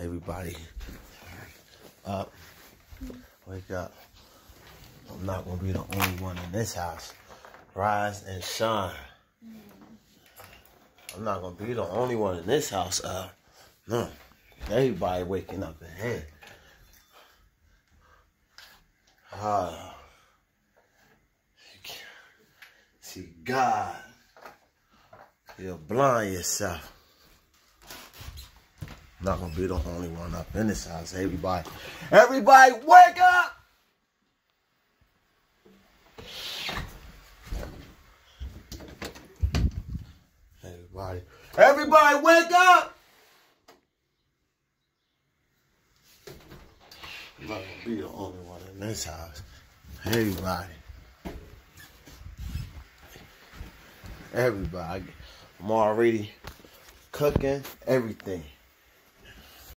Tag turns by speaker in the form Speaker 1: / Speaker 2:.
Speaker 1: Everybody up. Wake up. I'm not gonna be the only one in this house. Rise and shine. I'm not gonna be the only one in this house. No. Everybody waking up in here. See God. You'll blind yourself. I'm not gonna be the only one up in this house. Everybody wake up! Everybody wake up! I'm not gonna be the only one in this house. Everybody. I'm already cooking everything.